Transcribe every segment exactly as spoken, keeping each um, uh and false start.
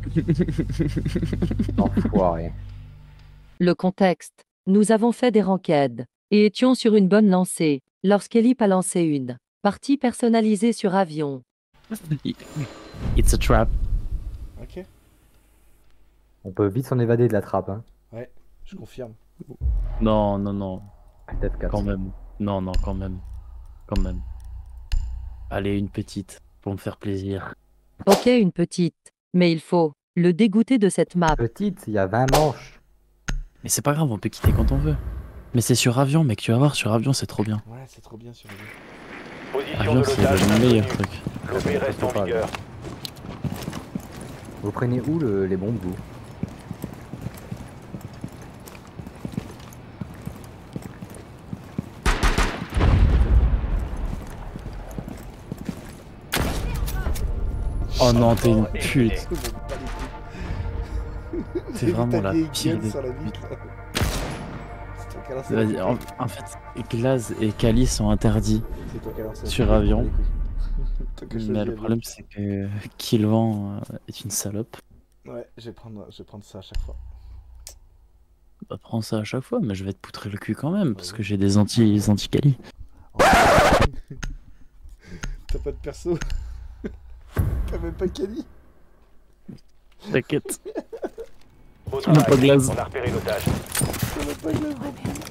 Enfoiré. Le contexte. Nous avons fait des ranked et étions sur une bonne lancée lorsqu'Elip a lancé une partie personnalisée sur avion. It's a trap. Ok. On peut vite s'en évader de la trappe. Hein. Ouais, je confirme. Non, non, non. Peut-être quatre. Quand même. Non, non, quand même. Quand même. Allez, une petite, pour me faire plaisir. Ok, une petite, mais il faut le dégoûter de cette map. Petite, il y a vingt manches. Mais c'est pas grave, on peut quitter quand on veut. Mais c'est sur avion, mec, tu vas voir, sur avion, c'est trop bien. Ouais, c'est trop bien sur le jeu. Position Avion, de c'est l'otage le meilleur inconnue. truc. L'O P reste en Pas, vigueur. Vous prenez où le- les bombes, vous? Oh non, t'es une Et pute. C'est vraiment la pire des sur la putes. vitre. C'est toi qui as lancé Vas-y, la en, coupe. en fait, Glaz et Kali sont interdits C'est toi qui as lancé la sur coupe. avion. Toi qui as Mais choisi le la problème, vitre. c'est que Killvan euh, est une salope. Ouais, je vais prendre, je vais prendre ça à chaque fois. Bah, prends ça à chaque fois, mais je vais te poutrer le cul quand même, parce Ouais. que j'ai des anti, anti-Kali. T'as pas de perso. T'as même pas Kali. T'inquiète. Au On n'a pas de travail, glace. on a repéré l'otage. T'as même pas Glace non plus.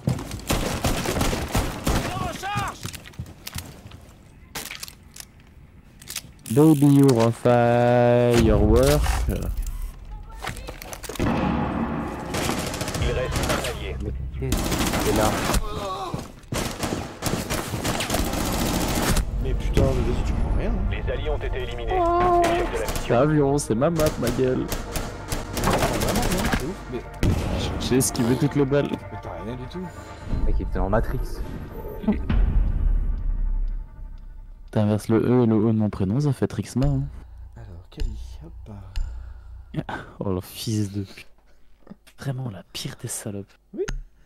Baby, you're on firework. Il reste un allié. C'est là. Mais putain, mais vas-y, tu prends rien. Hein. Les alliés ont été éliminés. Échec de la C'est mission. avion, c'est ma map, ma gueule. Ah, vraiment, non, c'est ouf. Mais, J'ai esquivé toutes les balles. mais t'as rien du tout. Mec, il était en Matrix. T'inverses le E et le O de mon prénom, ça fait Trixma. Hein. Alors, Kali, hop. Oh le fils de pute. Vraiment la pire des salopes. Oui.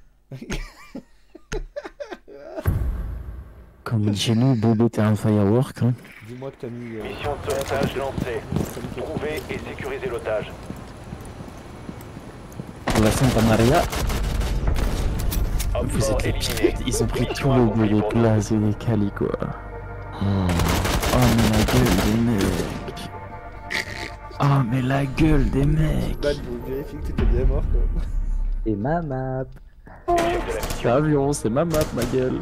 Comme on dit chez nous, Bobo t'es un firework. Hein. Dis-moi que t'as mis. Euh... Mission de sauvetage lancée. t'as mis ton- Trouver et sécuriser l'otage. La Santa Maria, Homme vous fort êtes les éliminé. pires. Ils ont pris Mission tout le accomplie les pour nous. places et les calis quoi. Oh, mais la gueule des mecs. Oh mais la gueule des mecs. Bad, vous vérifiez que t'étais bien mort quoi. Et ma map. Échec de la C'est mission. avion, c'est ma map ma gueule.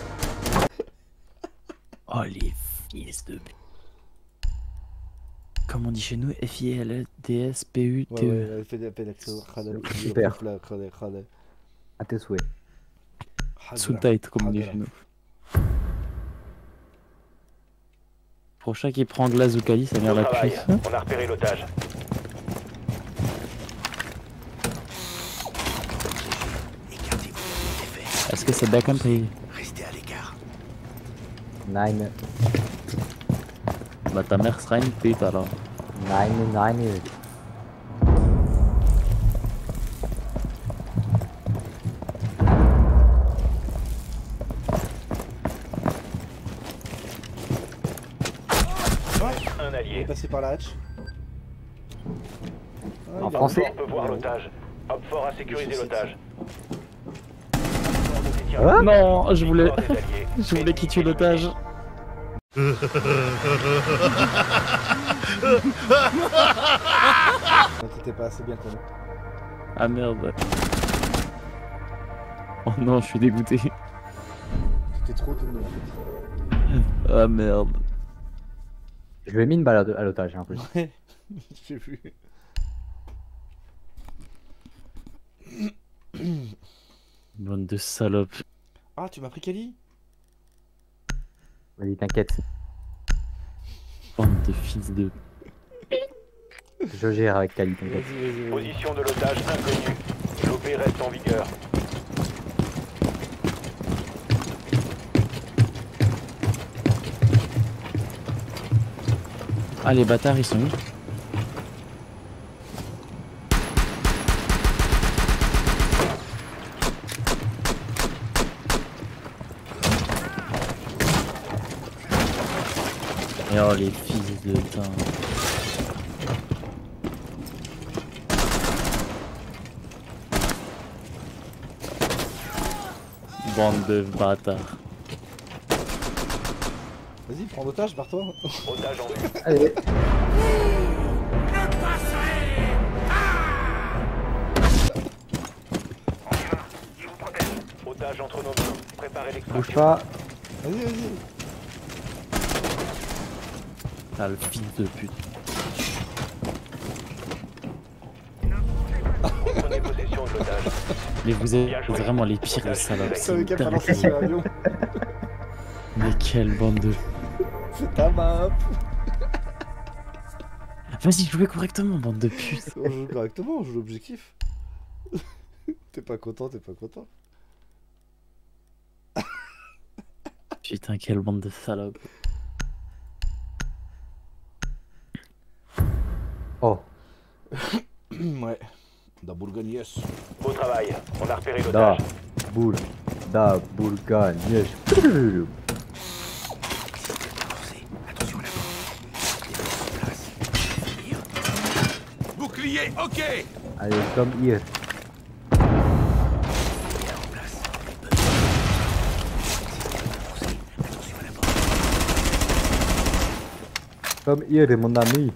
Oh les fils de pute. Comme on dit chez nous, F I L D S P U Ouais, T ouais, E. elle fait des l'accent. Super. À tes souhaits. Sous tight comme on dit chez nous. Prochain qui prend Glace ou Kali, ça vient Au la travail, pif. on a repéré l'otage. Est-ce que c'est backcountry? Nine. Bah ta mère sera une pute alors. Nine, nine. Un Il est allié. passé par la hatch. Ah, En il a- français. On peut voir l'otage. Hop fort à sécuriser l'otage. Ah Non, je voulais, Victoire des alliés. je voulais qu'il tue l'otage. Non, t'étais pas assez bien connu. Ah merde. Oh non, je suis dégoûté. T'étais trop tourné en fait. Ah merde. Je lui ai mis une balle à à l'otage en plus. Ouais, j'ai vu. Bande de salopes. Ah, tu m'as pris Kali? Vas-y, t'inquiète. Bande de fils de... Je gère avec Kali, Vas-y, t'inquiète. vas-y, vas-y. Position de l'otage inconnue. L'O P reste en vigueur. Ah les bâtards ils sont où? Et oh les fils de putain. bande de bâtards. Vas-y, prends l'otage, barre-toi. Otage en vue. Allez. Otage entre nos mains. Préparez Bouge l'extraction. pas. Vas-y, vas-y. Ah, le fils de pute. Prenez possession de l'otage. Mais vous êtes vraiment les pires, les salopes. Je savais C'est qu'elle balançait sur dingue. l'avion. Mais quelle bande de... C'est ta map. Vas-y, jouez correctement, bande de putes. On joue correctement, on joue l'objectif. T'es pas content, t'es pas content. Putain, quelle bande de salopes. Oh. Ouais. Da Bourgogne, yes. Beau travail. On a repéré Da. l'otage. Boule. Da. Bourgogne. Yes. Bouclier, ok. Allez, comme hier. Comme hier, mon ami.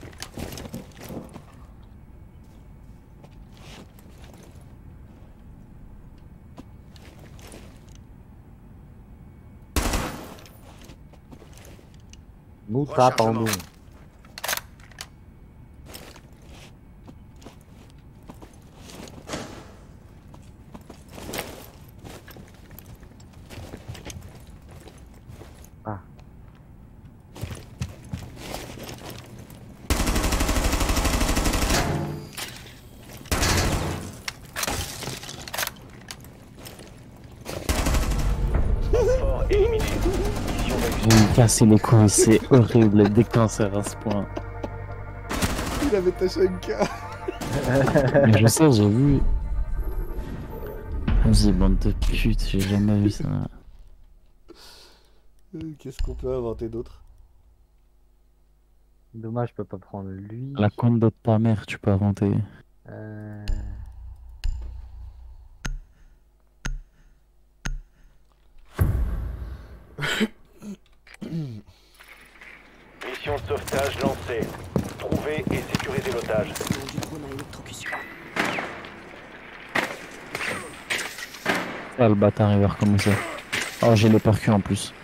Nous t'attendons. Ah. Fort éliminé. Mission réussie. Vous me cassez les couilles, c'est horrible des cancers à ce point. Il avait ta Shenka. Mais je sais, j'ai vu. Vas-y, bande de putes, j'ai jamais vu ça. Euh, Qu'est-ce qu'on peut inventer d'autre? Dommage, je peux pas prendre lui. La compte de ta mère, tu peux inventer. Euh... Mission de sauvetage lancée. Trouvez et sécurisez l'otage. Ah, le bâtard, il va recommencer. Oh, j'ai les percus en plus.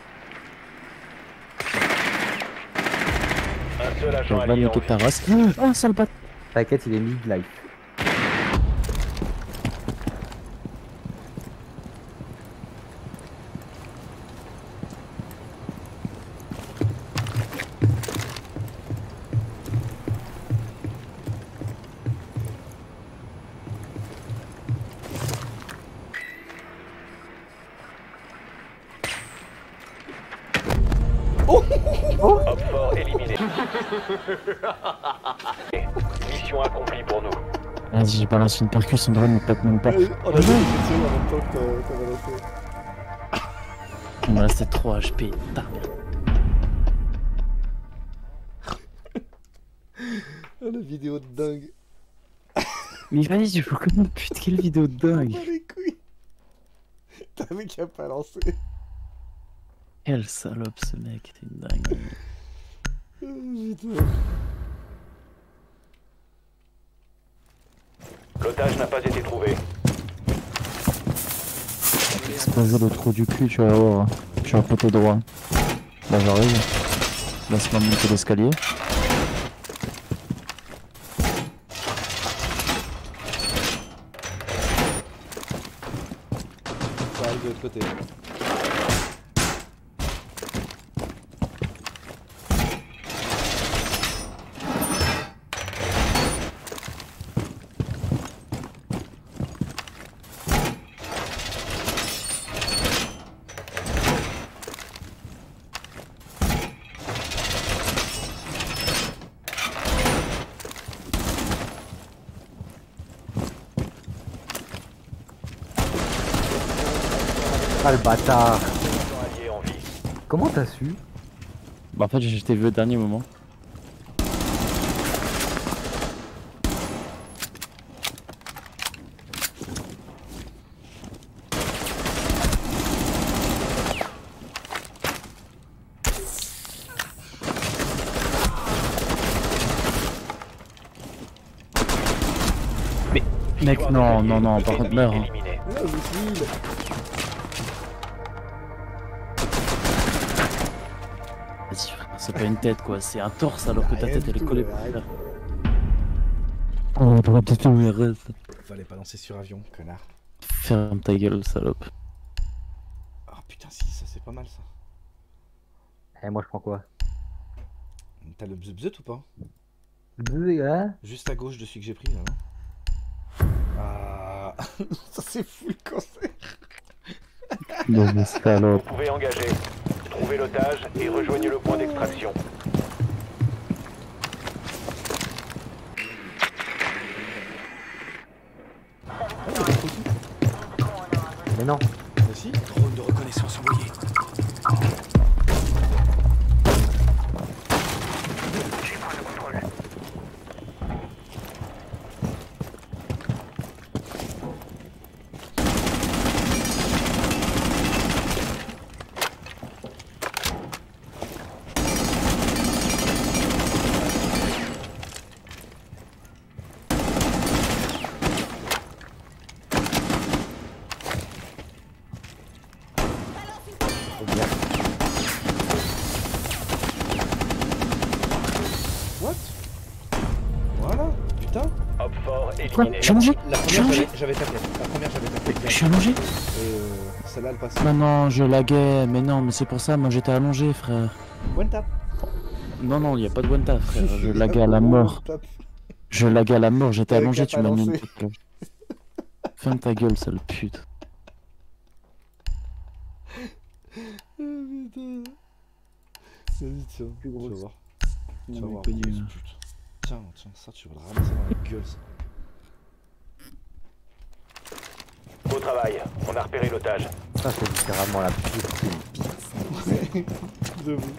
Un seul Je agent vais allié en niquer vue. ta race. Ah, sale bâtard. T'inquiète, il est mid-life. Hop fort éliminé. Mission accomplie pour nous. Vas-y, j'ai balancé une percus, son drone ne pète même pas. Euh, On a joué une question en même temps que t'as- t'as balancé. Il me restait trois H P. Ta merde. Oh, la vidéo de dingue. Mais vas-y, tu joues comme une pute, quelle vidéo de dingue. Oh les couilles. T'avais qu'à pas lancer. Quelle salope ce mec, t'es une dingue. Oh, putain. L'otage n'a pas été trouvé. Exploser le trou du cul, tu vas voir. Je suis à côté droit. Là j'arrive. Laisse-moi monter l'escalier. Ça arrive de l'autre côté. Ah le bâtard. Agent allié en vie. Comment t'as su? Bah en fait je t'ai vu au dernier moment. Mec, Victoire non, de non, non, par l'ennemi contre, meurs. Hein. éliminé. Là, je suis. Vas-y, frère, c'est pas une tête quoi, c'est un torse alors que ta Rien tête du elle est tout, collée. arrête. Oh, t'aurais peut-être fait reste. Fallait pas lancer sur avion, connard. Ferme ta gueule, salope. Oh putain, si, ça c'est pas mal ça. Eh, moi je prends quoi? T'as le bzz ou pas? Deux, hein? Juste à gauche de celui que j'ai pris là, non? Ah, ça c'est fou le cancer. Non mais Vous salope. pouvez engager. Trouvez l'otage et rejoignez le point d'extraction. Mais non. Mais si, drone de reconnaissance envoyé. What? Voilà, putain. Hop fort Quoi? éliminé. Je suis allongé? La Je suis première allongé? j'avais- j'avais tapé. La première j'avais tapé. Je suis allongé? Euh, celle-là elle passe. Non, non, je laguais, mais non, mais c'est pour ça, moi j'étais allongé, frère. One tap. Non, non, y a pas de one tap, frère, je laguais à la mort. One tap. Je laguais à la mort, j'étais Avec allongé, la tu m'as mis une balancée. tête, là. Ferme ta gueule, sale pute. Ah, putain. Vas-y, tiens, tu vas voir. Tu vas Non, voir, connu, grosse là. pute. Tiens, tiens, ça tu vas le ramasser dans la gueule. Ça. Beau travail. On a repéré l'otage. Ça, c'est littéralement la pire. De vous.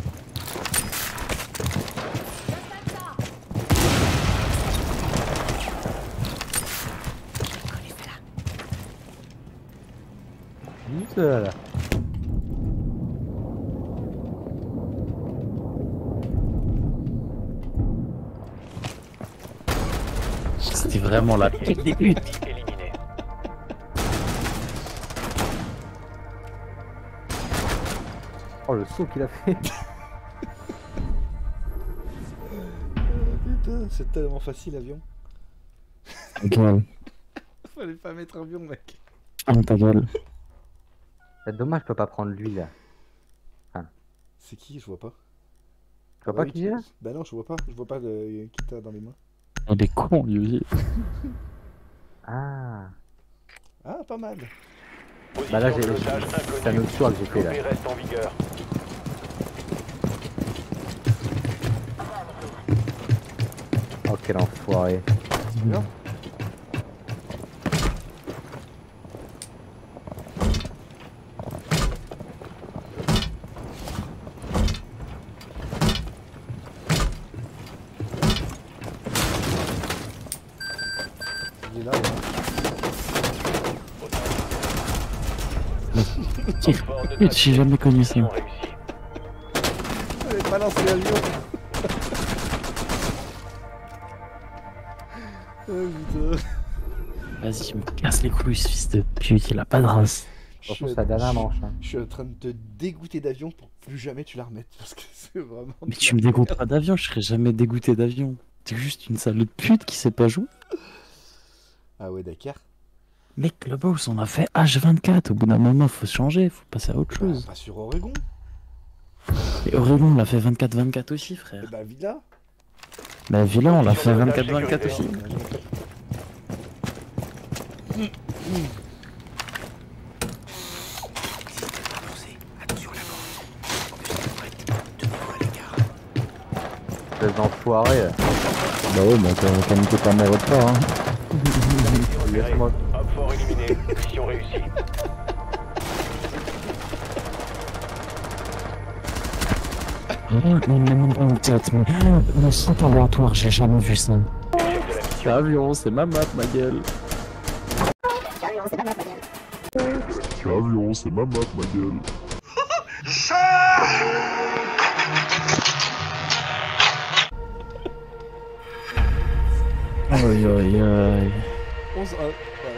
Seul. C'était vraiment la pute des putes. Éliminé. Oh, le saut qu'il a fait. Putain, c'est tellement facile l'avion. Ta gueule. Fallait pas mettre avion, mec. Ferme ta gueule. C'est dommage, je peux pas prendre lui là. C'est qui? Je vois pas. Tu vois Ah pas oui, qui est là? Bah non, je vois pas. Je vois pas le... qui t'as dans les mains. Il est con, lui. Ah. Ah, pas mal. Bah là, Position j'ai- de l'otage c'est un inconnue. autre choix que j'ai fait là. L'O P reste en vigueur. Oh, quel enfoiré. Bien. Il est là, ouais. Hop fort Pute, j'ai neutralisé. jamais connu ça. Mission réussie. Fallait pas lancer l'avion. Oh putain. Vas-y, me casse les couilles, ce fils de pute, il a pas de race. Je suis, Franchement, c'est la dernière manche. Hein. je suis en train de te dégoûter d'avion pour que plus jamais tu la remettes. Parce que c'est vraiment. Mais de tu la me dégoûtes merde. pas d'avion, je serais jamais dégoûté d'avion. T'es juste une sale de pute qui sait pas jouer. Ah ouais, d'accord. Mec, le boss, on a fait H vingt-quatre. Au bout d'un moment, faut changer, faut passer à autre Bah, chose. pas sur Oregon. Et Oregon, on l'a fait vingt-quatre vingt-quatre aussi, Et frère. bah, Villa. Bah, Villa, on l'a fait Position de vingt-quatre l'otage vingt-quatre sécurisée. aussi. Les enfoirés. là. Bah ouais, bah t'as t'as niqué ta mère autre part, hein. Laisse-moi. Hop fort éliminé. Mission réussie. Mais même dans le tête, mais le saut aléatoire, j'ai jamais vu ça. Échec de la mission. C'est avion, c'est ma map, ma gueule. C'est avion, c'est ma map, ma gueule. Aïe aïe aïe. onze un. Voilà.